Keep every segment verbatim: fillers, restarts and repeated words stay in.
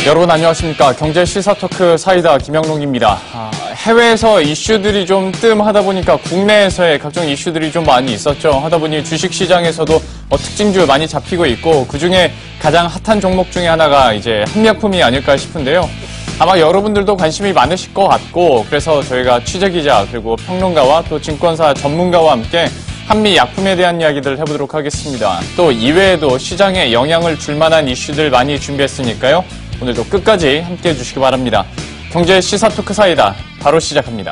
여러분 안녕하십니까. 경제 시사 토크 사이다 김영롱입니다. 아, 해외에서 이슈들이 좀 뜸하다 보니까 국내에서의 각종 이슈들이 좀 많이 있었죠. 하다 보니 주식시장에서도 어, 특징주 많이 잡히고 있고 그중에 가장 핫한 종목 중에 하나가 이제 한미약품이 아닐까 싶은데요. 아마 여러분들도 관심이 많으실 것 같고 그래서 저희가 취재기자 그리고 평론가와 또 증권사 전문가와 함께 한미약품에 대한 이야기들 해보도록 하겠습니다. 또 이외에도 시장에 영향을 줄 만한 이슈들 많이 준비했으니까요. 오늘도 끝까지 함께해 주시기 바랍니다. 경제 시사 토크 사이다 바로 시작합니다.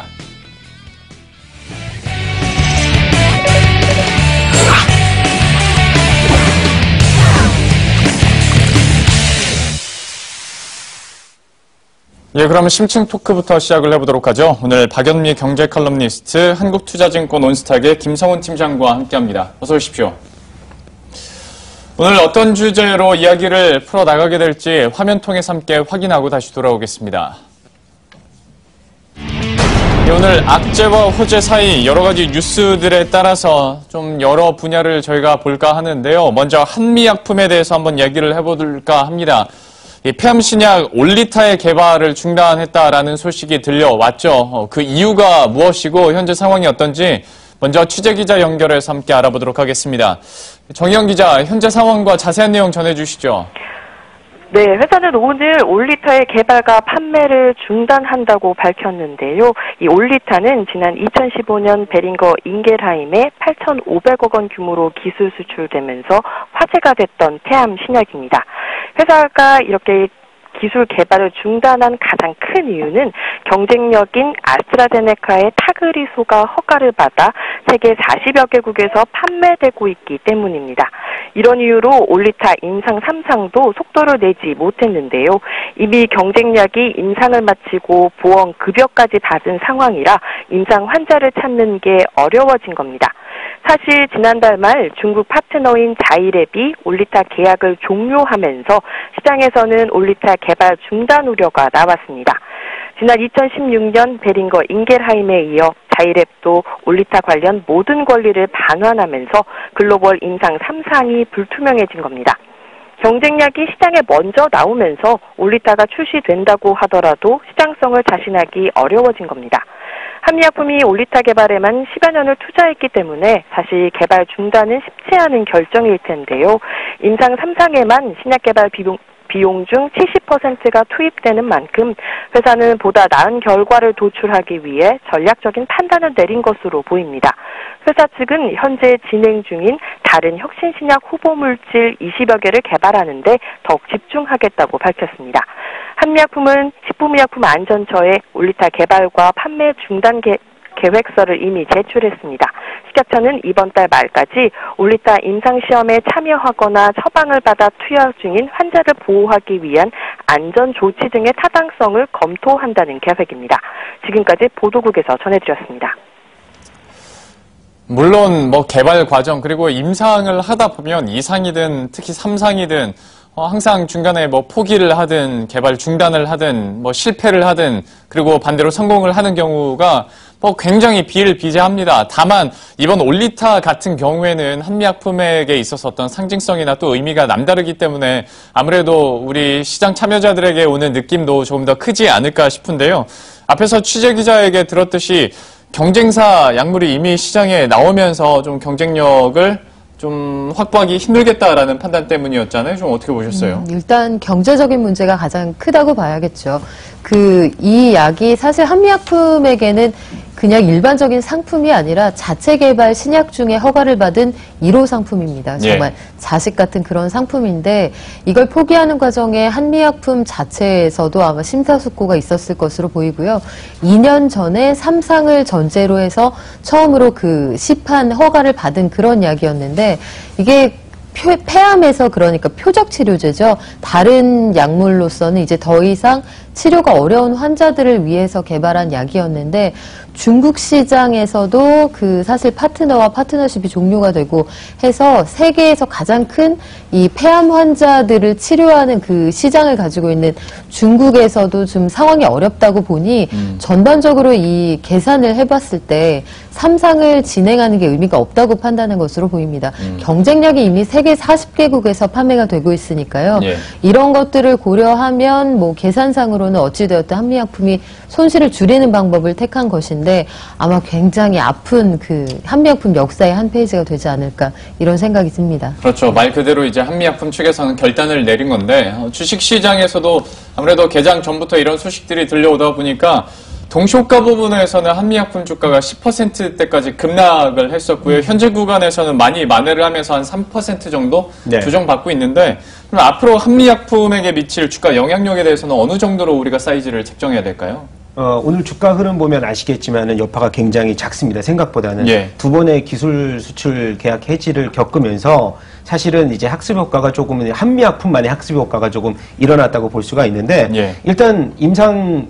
예, 그러면 심층 토크부터 시작을 해보도록 하죠. 오늘 박연미 경제 칼럼니스트, 한국투자증권 온스탁의 김성훈 팀장과 함께합니다. 어서 오십시오. 오늘 어떤 주제로 이야기를 풀어나가게 될지 화면 통해서 함께 확인하고 다시 돌아오겠습니다. 예, 오늘 악재와 호재 사이 여러 가지 뉴스들에 따라서 좀 여러 분야를 저희가 볼까 하는데요. 먼저 한미약품에 대해서 한번 이야기를 해볼까 합니다. 이 폐암신약 올리타의 개발을 중단했다라는 소식이 들려왔죠. 어, 그 이유가 무엇이고 현재 상황이 어떤지 먼저 취재기자 연결해서 함께 알아보도록 하겠습니다. 정희영 기자, 현재 상황과 자세한 내용 전해주시죠. 네, 회사는 오늘 올리타의 개발과 판매를 중단한다고 밝혔는데요. 이 올리타는 지난 이천십오 년 베링거 인겔하임에 팔천오백억 원 규모로 기술 수출되면서 화제가 됐던 폐암 신약입니다. 회사가 이렇게 기술 개발을 중단한 가장 큰 이유는 경쟁력인 아스트라제네카의 타그리소가 허가를 받아 세계 사십여 개국에서 판매되고 있기 때문입니다. 이런 이유로 올리타 임상 삼 상도 속도를 내지 못했는데요. 이미 경쟁력이 임상을 마치고 보험 급여까지 받은 상황이라 임상 환자를 찾는 게 어려워진 겁니다. 사실 지난달 말 중국 파트너인 자이랩이 올리타 계약을 종료하면서 시장에서는 올리타 개발 중단 우려가 나왔습니다. 지난 이천십육 년 베링거 인겔하임에 이어 자이랩도 올리타 관련 모든 권리를 반환하면서 글로벌 임상 삼 상이 불투명해진 겁니다. 경쟁력이 시장에 먼저 나오면서 올리타가 출시된다고 하더라도 시장성을 자신하기 어려워진 겁니다. 한미약품이 올리타 개발에만 십여 년을 투자했기 때문에 사실 개발 중단은 쉽지 않은 결정일 텐데요. 임상 삼 상에만 신약 개발 비용, 비용 중 칠십 퍼센트가 투입되는 만큼 회사는 보다 나은 결과를 도출하기 위해 전략적인 판단을 내린 것으로 보입니다. 회사 측은 현재 진행 중인 다른 혁신신약 후보물질 이십여 개를 개발하는 데 더욱 집중하겠다고 밝혔습니다. 한미약품은 식품의약품안전처에 올리타 개발과 판매 중단 개, 계획서를 이미 제출했습니다. 식약처는 이번 달 말까지 올리타 임상시험에 참여하거나 처방을 받아 투여 중인 환자를 보호하기 위한 안전조치 등의 타당성을 검토한다는 계획입니다. 지금까지 보도국에서 전해드렸습니다. 물론 뭐 개발 과정 그리고 임상을 하다 보면 이 상이든 특히 삼 상이든 어, 항상 중간에 뭐 포기를 하든 개발 중단을 하든 뭐 실패를 하든 그리고 반대로 성공을 하는 경우가 뭐 굉장히 비일비재합니다. 다만 이번 올리타 같은 경우에는 한미약품에게 있어서 어떤 상징성이나 또 의미가 남다르기 때문에 아무래도 우리 시장 참여자들에게 오는 느낌도 조금 더 크지 않을까 싶은데요. 앞에서 취재기자에게 들었듯이 경쟁사 약물이 이미 시장에 나오면서 좀 경쟁력을 좀 확보하기 힘들겠다라는 판단 때문이었잖아요. 좀 어떻게 보셨어요? 음, 일단 경제적인 문제가 가장 크다고 봐야겠죠. 그 이 약이 사실 한미약품에게는 그냥 일반적인 상품이 아니라 자체 개발 신약 중에 허가를 받은 일 호 상품입니다. 정말 예. 자식 같은 그런 상품인데 이걸 포기하는 과정에 한미약품 자체에서도 아마 심사숙고가 있었을 것으로 보이고요. 이 년 전에 삼 상을 전제로 해서 처음으로 그 시판 허가를 받은 그런 약이었는데 이게 표, 폐암에서 그러니까 표적 치료제죠. 다른 약물로서는 이제 더 이상 치료가 어려운 환자들을 위해서 개발한 약이었는데 중국 시장에서도 그 사실 파트너와 파트너십이 종료가 되고 해서 세계에서 가장 큰 이 폐암 환자들을 치료하는 그 시장을 가지고 있는 중국에서도 좀 상황이 어렵다고 보니 음. 전반적으로 이 계산을 해봤을 때 삼상을 진행하는 게 의미가 없다고 판단한 것으로 보입니다. 음. 경쟁력이 이미 세계 사십 개국에서 판매가 되고 있으니까요. 예. 이런 것들을 고려하면 뭐 계산상으로는 어찌되었든 한미약품이 손실을 줄이는 방법을 택한 것인데 아마 굉장히 아픈 그 한미약품 역사의 한 페이지가 되지 않을까 이런 생각이 듭니다. 그렇죠. 말 그대로 이제 한미약품 측에서는 결단을 내린 건데 주식시장에서도 아무래도 개장 전부터 이런 소식들이 들려오다 보니까 동시호가 부분에서는 한미약품 주가가 십 퍼센트대까지 급락을 했었고요. 현재 구간에서는 많이 만회를 하면서 한 삼 퍼센트 정도 네. 조정받고 있는데 그럼 앞으로 한미약품에게 미칠 주가 영향력에 대해서는 어느 정도로 우리가 사이즈를 책정해야 될까요? 어, 오늘 주가 흐름 보면 아시겠지만은 여파가 굉장히 작습니다. 생각보다는. 예. 두 번의 기술 수출 계약 해지를 겪으면서 사실은 이제 학습 효과가 조금, 한미약품만의 학습 효과가 조금 일어났다고 볼 수가 있는데, 예. 일단 임상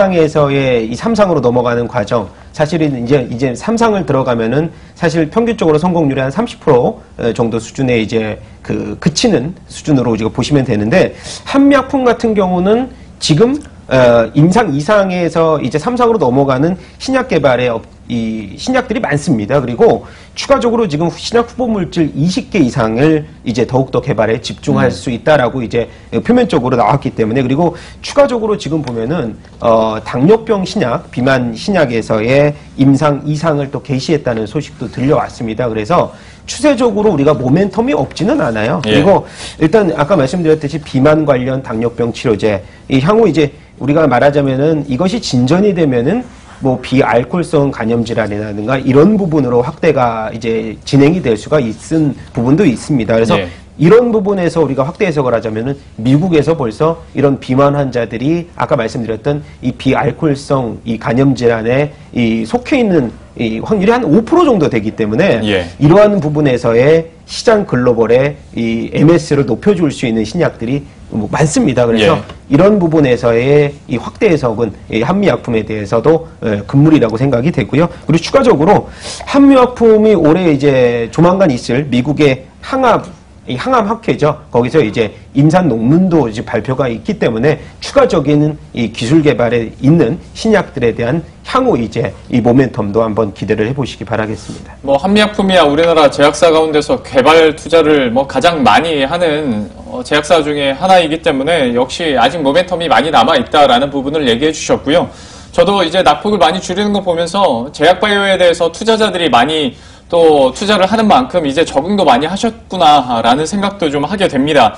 이상에서의 이 삼상으로 넘어가는 과정, 사실은 이제, 이제 삼상을 들어가면은 사실 평균적으로 성공률이 한 삼십 퍼센트 정도 수준에 이제 그 그치는 수준으로 지금 보시면 되는데, 한미약품 같은 경우는 지금 어, 임상 이상에서 이제 삼상으로 넘어가는 신약 개발에 이 신약들이 많습니다. 그리고 추가적으로 지금 신약 후보 물질 이십 개 이상을 이제 더욱더 개발에 집중할 음. 수 있다라고 이제 표면적으로 나왔기 때문에 그리고 추가적으로 지금 보면은 어, 당뇨병 신약, 비만 신약에서의 임상 이상을 또 개시했다는 소식도 들려왔습니다. 그래서 추세적으로 우리가 모멘텀이 없지는 않아요. 예. 그리고 일단 아까 말씀드렸듯이 비만 관련 당뇨병 치료제, 이 향후 이제 우리가 말하자면은 이것이 진전이 되면은 뭐 비알코올성 간염 질환이라든가 이런 부분으로 확대가 이제 진행이 될 수가 있은 부분도 있습니다. 그래서 예. 이런 부분에서 우리가 확대 해석을 하자면은 미국에서 벌써 이런 비만 환자들이 아까 말씀드렸던 이 비알코올성 이 간염 질환에 이 속해 있는 이 확률이 한 오 퍼센트 정도 되기 때문에 예. 이러한 부분에서의 시장 글로벌의 이 엠에스를 높여줄 수 있는 신약들이 뭐 많습니다. 그래서 예. 이런 부분에서의 이 확대 해석은 이 한미약품에 대해서도 금물이라고 생각이 되고요. 그리고 추가적으로 한미약품이 올해 이제 조만간 있을 미국의 항암 이 항암 학회죠. 거기서 이제 임산 논문도 이제 발표가 있기 때문에 추가적인 이 기술 개발에 있는 신약들에 대한 향후 이제 이 모멘텀도 한번 기대를 해보시기 바라겠습니다. 뭐 한미약품이야 우리나라 제약사 가운데서 개발 투자를 뭐 가장 많이 하는 어 제약사 중에 하나이기 때문에 역시 아직 모멘텀이 많이 남아 있다라는 부분을 얘기해 주셨고요. 저도 이제 낙폭을 많이 줄이는 거 보면서 제약바이오에 대해서 투자자들이 많이 또 투자를 하는 만큼 이제 적응도 많이 하셨구나라는 생각도 좀 하게 됩니다.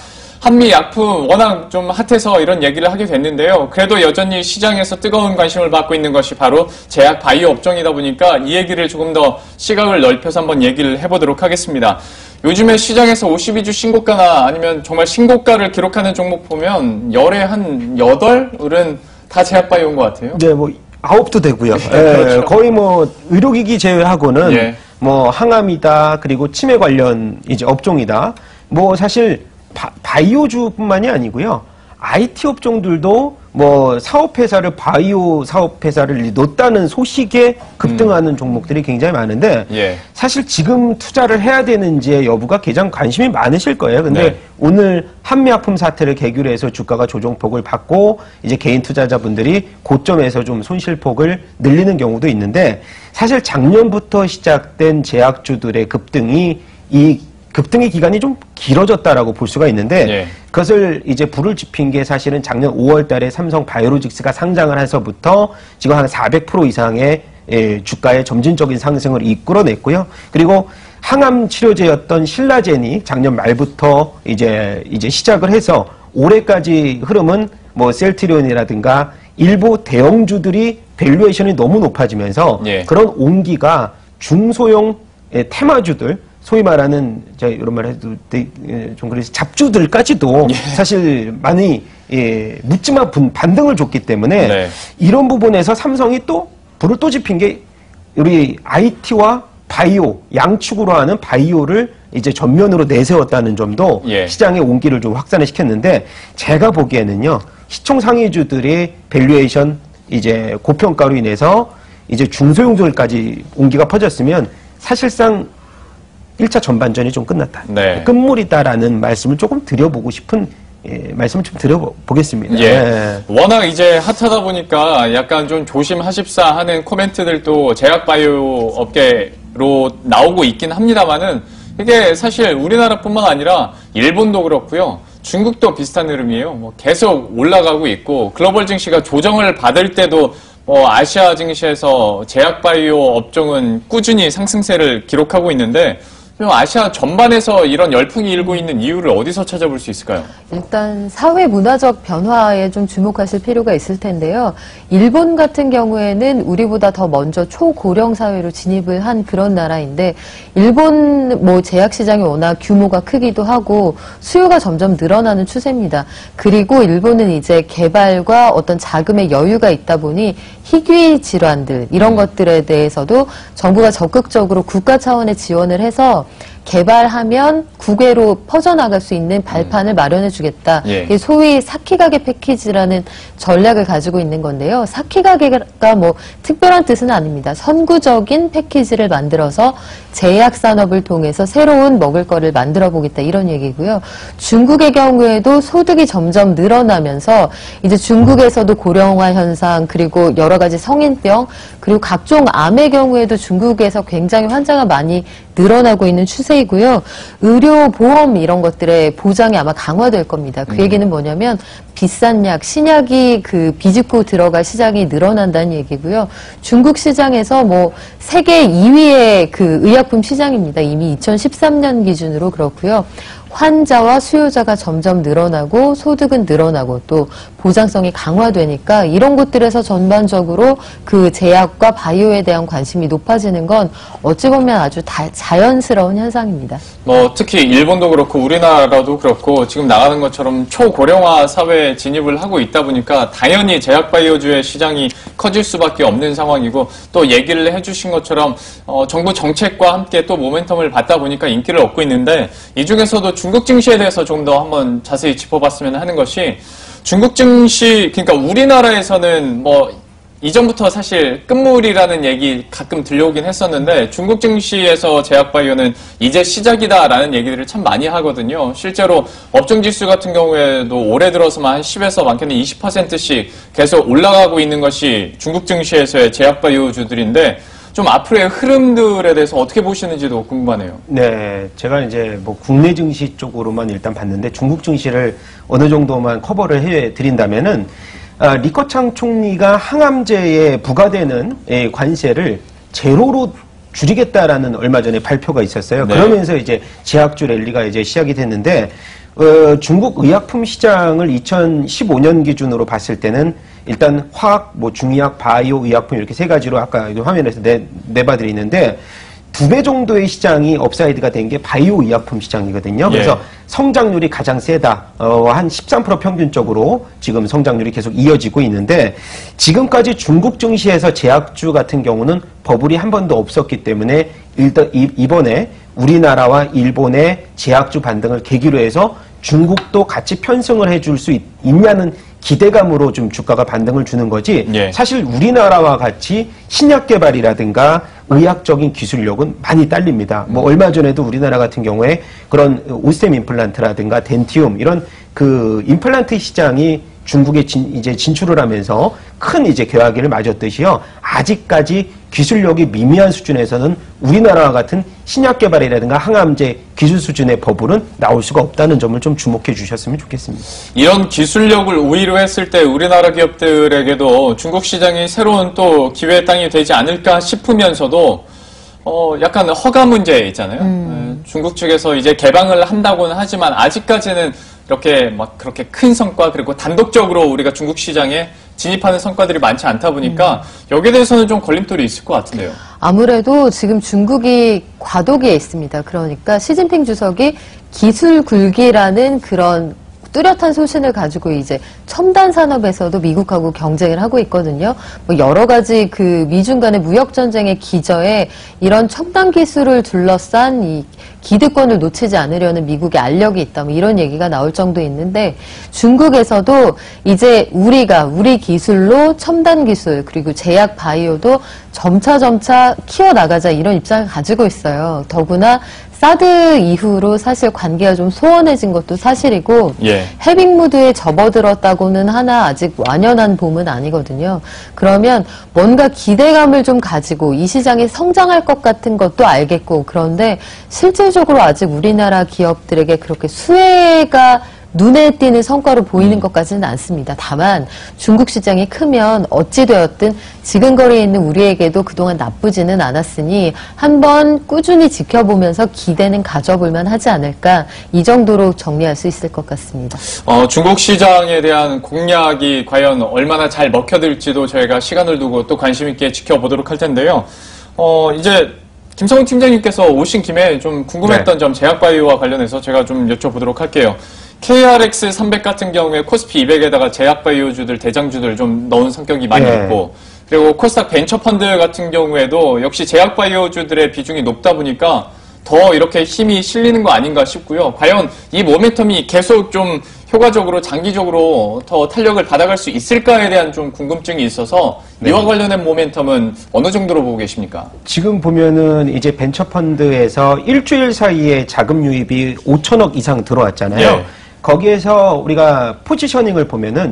한미약품 워낙 좀 핫해서 이런 얘기를 하게 됐는데요. 그래도 여전히 시장에서 뜨거운 관심을 받고 있는 것이 바로 제약 바이오 업종이다 보니까 이 얘기를 조금 더 시각을 넓혀서 한번 얘기를 해보도록 하겠습니다. 요즘에 시장에서 오십이 주 신고가나 아니면 정말 신고가를 기록하는 종목 보면 열에 한 여덟은 다 제약 바이오인 것 같아요. 네, 뭐 아홉도 되고요. 네, 그렇죠. 예, 거의 뭐 의료기기 제외하고는 예. 뭐 항암이다 그리고 치매 관련 이제 업종이다. 뭐 사실 바, 바이오주뿐만이 아니고요. 아이티 업종들도 뭐 사업회사를 바이오 사업회사를 넣었다는 소식에 급등하는 음. 종목들이 굉장히 많은데 예. 사실 지금 투자를 해야 되는지의 여부가 가장 관심이 많으실 거예요. 근데 네. 오늘 한미약품 사태를 계기로 해서 주가가 조정폭을 받고 이제 개인 투자자분들이 고점에서 좀 손실폭을 늘리는 경우도 있는데 사실 작년부터 시작된 제약주들의 급등이 이 급등의 기간이 좀 길어졌다라고 볼 수가 있는데 예. 그것을 이제 불을 지핀 게 사실은 작년 오월 달에 삼성 바이오로직스가 상장을 해서부터 지금 한 사백 퍼센트 이상의 예, 주가의 점진적인 상승을 이끌어냈고요. 그리고 항암 치료제였던 신라젠이 작년 말부터 이제 이제 시작을 해서 올해까지 흐름은 뭐 셀트리온이라든가 일부 대형주들이 밸류에이션이 너무 높아지면서 예. 그런 온기가 중소형 테마주들 소위 말하는 제가 이런 말 해도 좀 그래서 잡주들까지도 예. 사실 많이 예, 묻지마 반등을 줬기 때문에 네. 이런 부분에서 삼성이 또 불을 또 지핀 게 우리 아이티와 바이오 양축으로 하는 바이오를 이제 전면으로 내세웠다는 점도 예. 시장의 온기를 좀 확산을 시켰는데 제가 보기에는요 시총 상위주들의 밸류에이션 이제 고평가로 인해서 이제 중소형들까지 온기가 퍼졌으면 사실상 일 차 전반전이 좀 끝났다. 네. 끝물이다라는 말씀을 조금 드려보고 싶은 예, 말씀을 좀 드려보겠습니다. 예. 네. 워낙 이제 핫하다 보니까 약간 좀 조심하십사 하는 코멘트들도 제약바이오 업계로 나오고 있긴 합니다만은 이게 사실 우리나라뿐만 아니라 일본도 그렇고요. 중국도 비슷한 흐름이에요. 뭐 계속 올라가고 있고 글로벌 증시가 조정을 받을 때도 뭐 아시아 증시에서 제약바이오 업종은 꾸준히 상승세를 기록하고 있는데 아시아 전반에서 이런 열풍이 일고 있는 이유를 어디서 찾아볼 수 있을까요? 일단 사회 문화적 변화에 좀 주목하실 필요가 있을 텐데요. 일본 같은 경우에는 우리보다 더 먼저 초고령 사회로 진입을 한 그런 나라인데 일본 뭐 제약 시장이 워낙 규모가 크기도 하고 수요가 점점 늘어나는 추세입니다. 그리고 일본은 이제 개발과 어떤 자금의 여유가 있다 보니 희귀 질환들 이런 것들에 대해서도 정부가 적극적으로 국가 차원의 지원을 해서 개발하면 국외로 퍼져나갈 수 있는 발판을 음. 마련해 주겠다. 예. 소위 사키가게 패키지라는 전략을 가지고 있는 건데요. 사키가게가 뭐 특별한 뜻은 아닙니다. 선구적인 패키지를 만들어서 제약 산업을 통해서 새로운 먹을거리를 만들어 보겠다 이런 얘기고요. 중국의 경우에도 소득이 점점 늘어나면서 이제 중국에서도 고령화 현상 그리고 여러 가지 성인병 그리고 각종 암의 경우에도 중국에서 굉장히 환자가 많이 늘어나고 있는 추세이고요. 의료, 보험 이런 것들의 보장이 아마 강화될 겁니다. 그 음. 얘기는 뭐냐면 비싼 약, 신약이 그 비집고 들어갈 시장이 늘어난다는 얘기고요. 중국 시장에서 뭐 세계 이 위의 그 의약품 시장입니다. 이미 이천십삼 년 기준으로 그렇고요. 환자와 수요자가 점점 늘어나고 소득은 늘어나고 또 보장성이 강화되니까 이런 곳들에서 전반적으로 그 제약과 바이오에 대한 관심이 높아지는 건 어찌 보면 아주 다, 자연스러운 현상입니다. 뭐 특히 일본도 그렇고 우리나라도 그렇고 지금 나가는 것처럼 초고령화 사회에 진입을 하고 있다 보니까 당연히 제약 바이오주의 시장이 커질 수밖에 없는 상황이고 또 얘기를 해주신 것처럼 어, 정부 정책과 함께 또 모멘텀을 받다 보니까 인기를 얻고 있는데 이 중에서도 중국 증시에 대해서 좀 더 한번 자세히 짚어봤으면 하는 것이 중국 증시, 그러니까 우리나라에서는 뭐 이전부터 사실 끝물이라는 얘기 가끔 들려오긴 했었는데 중국 증시에서 제약바이오는 이제 시작이다라는 얘기들을 참 많이 하거든요. 실제로 업종지수 같은 경우에도 올해 들어서만 한 십에서 많게는 이십 퍼센트씩 계속 올라가고 있는 것이 중국 증시에서의 제약바이오주들인데 좀 앞으로의 흐름들에 대해서 어떻게 보시는지도 궁금하네요. 네, 제가 이제 뭐 국내 증시 쪽으로만 일단 봤는데 중국 증시를 어느 정도만 커버를 해 드린다면은 아, 리커창 총리가 항암제에 부과되는 예, 관세를 제로로 줄이겠다라는 얼마 전에 발표가 있었어요. 네. 그러면서 이제 제약주 랠리가 이제 시작이 됐는데 어, 중국 의약품 시장을 이천십오 년 기준으로 봤을 때는 일단 화학, 뭐 중의학, 바이오, 의약품 이렇게 세 가지로 아까 화면에서 내, 내봐드리는데 두 배 정도의 시장이 업사이드가 된 게 바이오 의약품 시장이거든요. 그래서 예. 성장률이 가장 세다. 어, 한 십삼 퍼센트 평균적으로 지금 성장률이 계속 이어지고 있는데 지금까지 중국 증시에서 제약주 같은 경우는 버블이 한 번도 없었기 때문에 일단 이번에 우리나라와 일본의 제약주 반등을 계기로 해서 중국도 같이 편승을 해줄 수 있, 있냐는 기대감으로 좀 주가가 반등을 주는 거지 예. 사실 우리나라와 같이 신약 개발이라든가 의학적인 기술력은 많이 딸립니다. 음. 뭐 얼마 전에도 우리나라 같은 경우에 그런 오스템 임플란트라든가 덴티움 이런 그 임플란트 시장이 중국에 진, 이제 진출을 하면서 큰 이제 개화기를 맞았듯이요. 아직까지 기술력이 미미한 수준에서는 우리나라와 같은 신약 개발이라든가 항암제 기술 수준의 버블은 나올 수가 없다는 점을 좀 주목해 주셨으면 좋겠습니다. 이런 기술력을 우위로 했을 때 우리나라 기업들에게도 중국 시장이 새로운 또 기회의 땅이 되지 않을까 싶으면서도 어 약간 허가 문제 있잖아요. 음. 중국 측에서 이제 개방을 한다고는 하지만 아직까지는 이렇게 막 그렇게 큰 성과 그리고 단독적으로 우리가 중국 시장에 진입하는 성과들이 많지 않다 보니까 음. 여기에 대해서는 좀 걸림돌이 있을 것 같은데요. 아무래도 지금 중국이 과도기에 있습니다. 그러니까 시진핑 주석이 기술 굴기라는 그런 뚜렷한 소신을 가지고 이제 첨단 산업에서도 미국하고 경쟁을 하고 있거든요. 뭐 여러 가지 그 미중 간의 무역 전쟁의 기저에 이런 첨단 기술을 둘러싼 이 기득권을 놓치지 않으려는 미국의 알력이 있다. 뭐 이런 얘기가 나올 정도 있는데 중국에서도 이제 우리가 우리 기술로 첨단 기술 그리고 제약 바이오도 점차 점차 키워나가자 이런 입장을 가지고 있어요. 더구나 사드 이후로 사실 관계가 좀 소원해진 것도 사실이고 예. 해빙 무드에 접어들었다고는 하나 아직 완연한 봄은 아니거든요. 그러면 뭔가 기대감을 좀 가지고 이 시장에 성장할 것 같은 것도 알겠고 그런데 실질적으로 아직 우리나라 기업들에게 그렇게 수혜가 눈에 띄는 성과로 보이는 음. 것까지는 않습니다. 다만 중국 시장이 크면 어찌되었든 지근거리에 있는 우리에게도 그동안 나쁘지는 않았으니 한번 꾸준히 지켜보면서 기대는 가져볼만 하지 않을까 이 정도로 정리할 수 있을 것 같습니다. 어, 중국 시장에 대한 공략이 과연 얼마나 잘 먹혀들지도 저희가 시간을 두고 또 관심 있게 지켜보도록 할 텐데요. 어, 이제 김성훈 팀장님께서 오신 김에 좀 궁금했던 네. 점 제약바이오와 관련해서 제가 좀 여쭤보도록 할게요. 케이알엑스 삼백 같은 경우에 코스피 이백에다가 제약바이오주들, 대장주들 좀 넣은 성격이 많이 네. 있고 그리고 코스닥 벤처펀드 같은 경우에도 역시 제약바이오주들의 비중이 높다 보니까 더 이렇게 힘이 실리는 거 아닌가 싶고요. 과연 이 모멘텀이 계속 좀 효과적으로 장기적으로 더 탄력을 받아갈 수 있을까에 대한 좀 궁금증이 있어서 네. 이와 관련된 모멘텀은 어느 정도로 보고 계십니까? 지금 보면은 이제 벤처펀드에서 일주일 사이에 자금 유입이 오천억 이상 들어왔잖아요. 네. 거기에서 우리가 포지셔닝을 보면은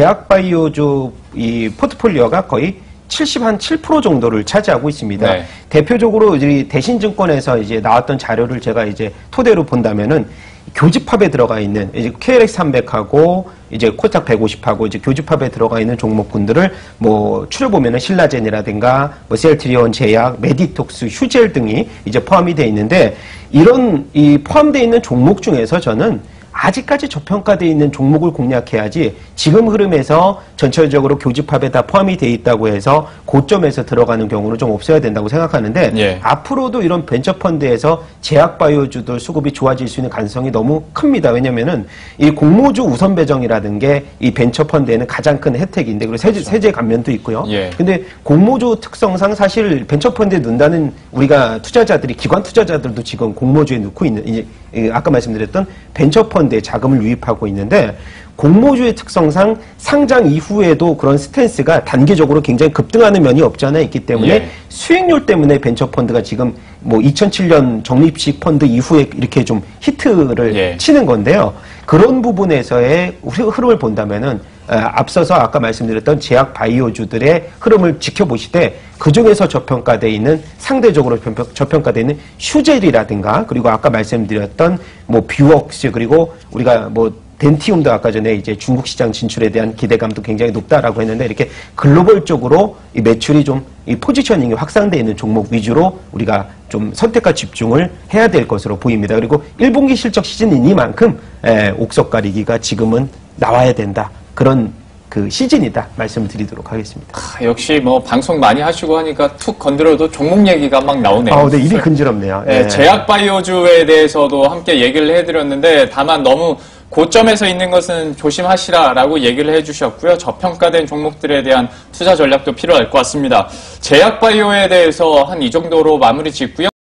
제약바이오주 이 포트폴리오가 거의 칠십칠 퍼센트 정도를 차지하고 있습니다. 네. 대표적으로 이제 대신증권에서 이제 나왔던 자료를 제가 이제 토대로 본다면은 교집합에 들어가 있는 이제 케이알엑스 삼백하고 이제 코스닥 백오십하고 이제 교집합에 들어가 있는 종목군들을 뭐 추려보면은 신라젠이라든가 뭐 셀트리온 제약, 메디톡스, 휴젤 등이 이제 포함이 돼 있는데 이런 이 포함되어 있는 종목 중에서 저는 아직까지 저평가되어 있는 종목을 공략해야지 지금 흐름에서 전체적으로 교집합에 다 포함이 되어 있다고 해서 고점에서 들어가는 경우는 좀 없어야 된다고 생각하는데 예. 앞으로도 이런 벤처펀드에서 제약바이오주들 수급이 좋아질 수 있는 가능성이 너무 큽니다. 왜냐면은 이 공모주 우선 배정이라는 게 이 벤처펀드에는 가장 큰 혜택인데 그리고 세제, 세제 감면도 있고요. 예. 근데 공모주 특성상 사실 벤처펀드에 넣는다는 우리가 투자자들이 기관 투자자들도 지금 공모주에 넣고 있는 이제 아까 말씀드렸던 벤처펀드에 자금을 유입하고 있는데 공모주의 특성상 상장 이후에도 그런 스탠스가 단계적으로 굉장히 급등하는 면이 없지 않아 있기 때문에 예. 수익률 때문에 벤처펀드가 지금 뭐 이천칠 년 적립식 펀드 이후에 이렇게 좀 히트를 예. 치는 건데요. 그런 부분에서의 흐름을 본다면은 앞서서 아까 말씀드렸던 제약 바이오주들의 흐름을 지켜보시되 그중에서 저평가되어 있는 상대적으로 저평가되어 있는 휴젤이라든가 그리고 아까 말씀드렸던 뭐 뷰웍스 그리고 우리가 뭐 덴티움도 아까 전에 이제 중국 시장 진출에 대한 기대감도 굉장히 높다라고 했는데 이렇게 글로벌적으로 이 매출이 좀 이 포지셔닝이 확산되어 있는 종목 위주로 우리가 좀 선택과 집중을 해야 될 것으로 보입니다. 그리고 일 분기 실적 시즌이니만큼 에, 옥석 가리기가 지금은 나와야 된다. 그런 그 시즌이다 말씀을 드리도록 하겠습니다. 아, 역시 뭐 방송 많이 하시고 하니까 툭 건드려도 종목 얘기가 막 나오네요. 아, 네, 입이 근지럽네요. 네, 네. 제약바이오주에 대해서도 함께 얘기를 해드렸는데 다만 너무 고점에서 있는 것은 조심하시라라고 얘기를 해주셨고요. 저평가된 종목들에 대한 투자 전략도 필요할 것 같습니다. 제약바이오에 대해서 한 이 정도로 마무리 짓고요.